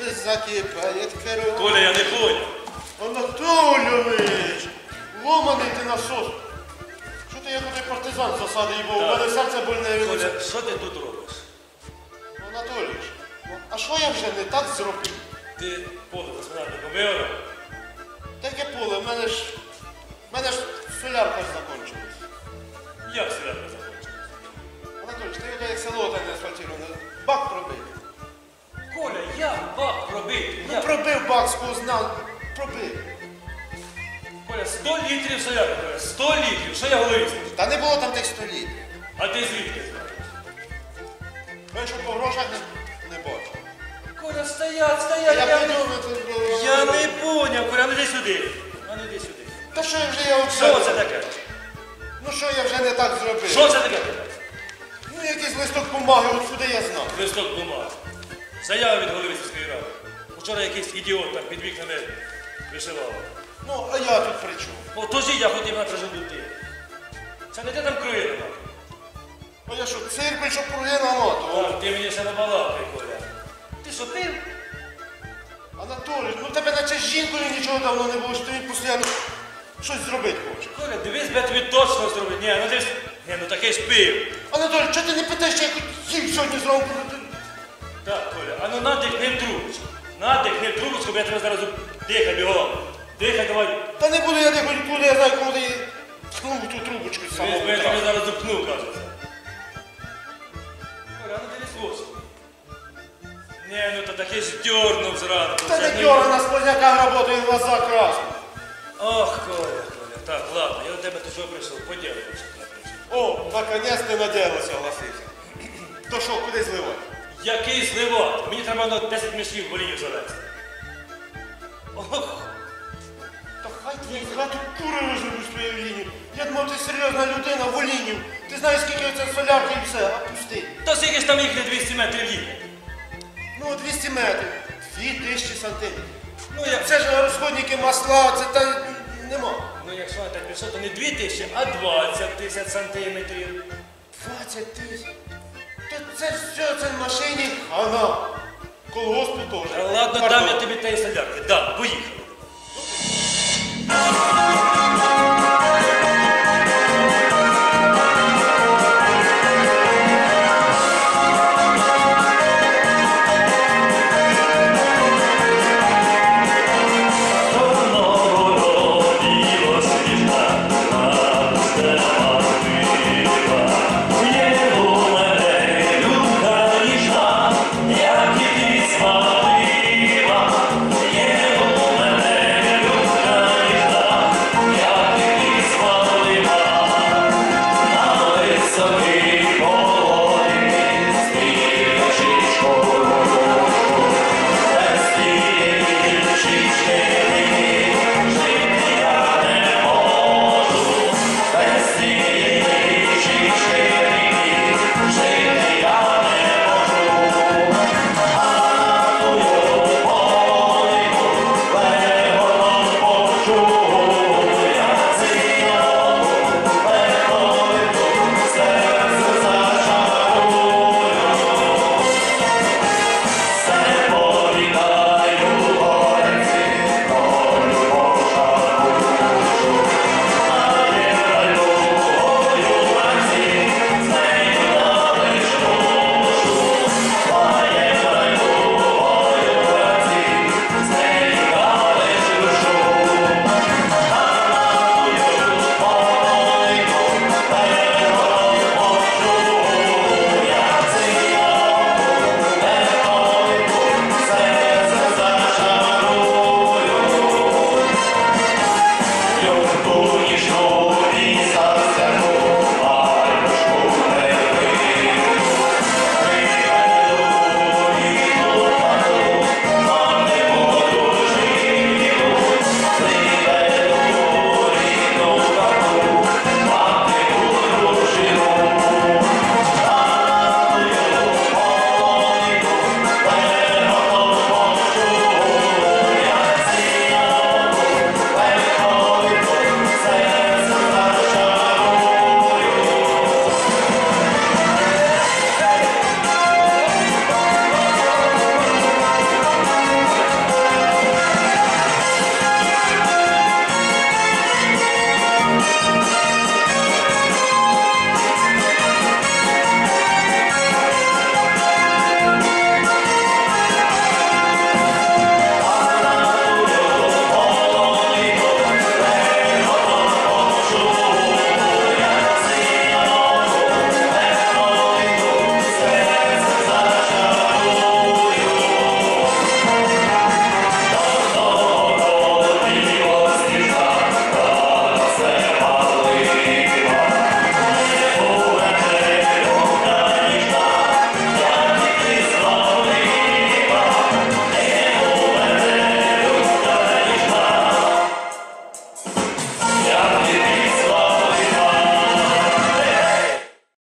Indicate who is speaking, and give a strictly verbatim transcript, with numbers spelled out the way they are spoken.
Speaker 1: закипает корова.
Speaker 2: Коля, я не понял.
Speaker 1: Анатолійович, ломаний ти насос. Що ти як той партизан з засади їбав? У мене серце больне від...
Speaker 2: Коля, що ти тут робиш?
Speaker 1: Ну, Анатолійович, ну, а що я вже не так зробив?
Speaker 2: Ти поле господарник помив?
Speaker 1: Таке поле, в мене ж... в мене ж солярка ж закончилась.
Speaker 2: Як селянка закончилась?
Speaker 1: Анатолійович, ти його як село та не асфальтироване. Бак пробив.
Speaker 2: Коля, як бак пробити?
Speaker 1: Ну
Speaker 2: Як?
Speaker 1: пробив бак, спознав. Пробив.
Speaker 2: Коля, сто літрів солярки, Коля, сто літрів. Що я в голові скажу?
Speaker 1: Та не було там тих сто літрів.
Speaker 2: А ти звідки знаєш?
Speaker 1: Ви що по грошах не, не бачу.
Speaker 2: Коля, стоять, стоять,
Speaker 1: Я
Speaker 2: я, не...
Speaker 1: придумав.
Speaker 2: Я не поняв, Коля, а ну йди сюди. А ну йди сюди.
Speaker 1: Та що я вже я оце?
Speaker 2: Що це таке?
Speaker 1: Ну що я вже не так зробив?
Speaker 2: Що це таке?
Speaker 1: Ну якийсь листок бумаги, от сюди я знав.
Speaker 2: Листок бумаги. Заява від голови сільської ради. Вчора якийсь ідіот там під вікнами вишивав.
Speaker 1: Ну, а я тут при чому?
Speaker 2: О, тожі я хотів на прожендути. Це не ти там круїна нахуй.
Speaker 1: А я що, циркуль, щоб проліна моту?
Speaker 2: О, ти мені ще набалакай, Коля. Ти що, пив?
Speaker 1: Анатолій, ну в тебе наче з жінкою нічого давно не було, що ти постійно щось зробити хочеш.
Speaker 2: Коля, дивись, би я тобі точно зробив. Ні, ну дивись. Ні, ну такий ж пив.
Speaker 1: Анатолій, чого ти не питаєш, що я хотів сьогодні зранку?
Speaker 2: Так, Коля, а ну надихни в трубочку. Надихни в трубочку, бо я тебе зараз дихай бігом. Дихай, давай.
Speaker 1: Та не буду я дихати, куди я знаю, кому ти ткнув ту трубочку з самого
Speaker 2: Дивись, бо я
Speaker 1: утра.
Speaker 2: тебе зараз зупну, кажеться. Коля, а ну дивись ось. Ні, ну то таке ж дьорнув зранку.
Speaker 1: Та
Speaker 2: Це
Speaker 1: не
Speaker 2: ж
Speaker 1: дьора, на сквозняках працює, глаза красні.
Speaker 2: Ох, Коля, Коля. Так, ладно, я до тебе тут що прийшов, поділимося.
Speaker 1: О, наконець ти надіялася, согласився. То що, куди зливати?
Speaker 2: Який зливати? Мені треба на десять мішків волінів завести. Ох,
Speaker 1: Та хай твій хату кури виживуть свою лінію. Я думав, ти серйозна людина, волінів. Ти знаєш, скільки оце солярки і все, а пусти.
Speaker 2: то скільки ж там їх не двісті метрів їде?
Speaker 1: Ну, двісті метрів, дві тисячі сантиметрів.
Speaker 2: Ну, як
Speaker 1: Це ж розходники масла, це та нема.
Speaker 2: Ну, якщо я так пішов, то не дві тисячі, а двадцять тисяч сантиметрів.
Speaker 1: двадцять тисяч. То це ж все, це в машині, а на колгоспу теж.
Speaker 2: Та ладно,
Speaker 1: Пардон.
Speaker 2: дам я тобі тієї солярки. Дам, поїхали.